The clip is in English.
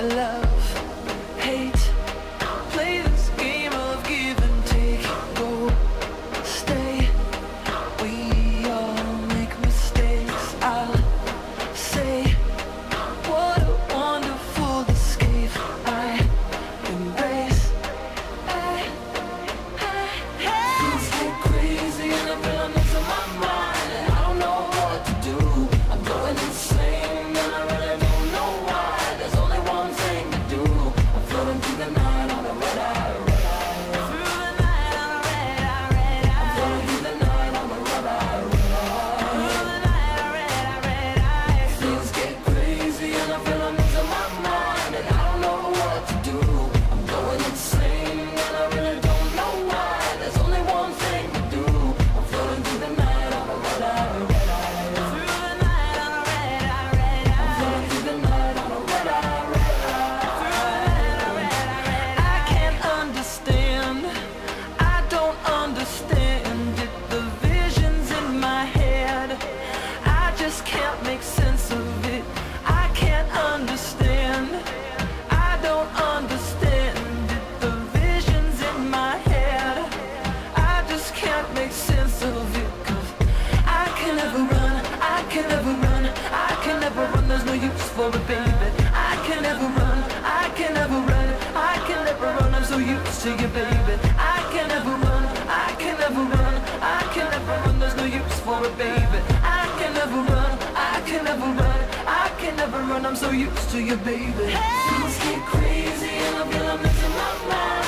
love, hate, play this game of give and take, go, stay. We all make mistakes. I'll say, what a wonderful escape I embrace. Things get crazy and I feel I'm losing my mind, and I don't know what to do. I'm going insane and I really don't know why. There's only one thing to do. I'm floating through the night on a red eye, red eye. Through the night on a red eye, red eye. I'm floating through the night on a red eye, red eye. Through the night on a red eye, red eye. Things get crazy and I feel I'm losing my mind, and I don't know what to do. I'm going insane and I really don't know why. There's only one thing to do. I'm floating through the night on a red eye, red eye. Through the night on a red eye, red eye. I'm floating through the night on a red eye, red eye. Through the night on a red eye, red eye. I can't understand, I don't understand it. The visions in my head, I just can't make sense of it. I can't understand, I don't understand it. The visions in my head, I just can't make sense of it. 'Cause I can never run, I can never run, I can never run. There's no use for it, baby. I can never run, I can never run, I can never run. I'm so used to you, baby. I can never run, I can never run, I can never run. There's no use for it, baby. I can never run, I can never run, I can never run. I'm so used to you, baby. Things get crazy and I feel I'm losing my mind.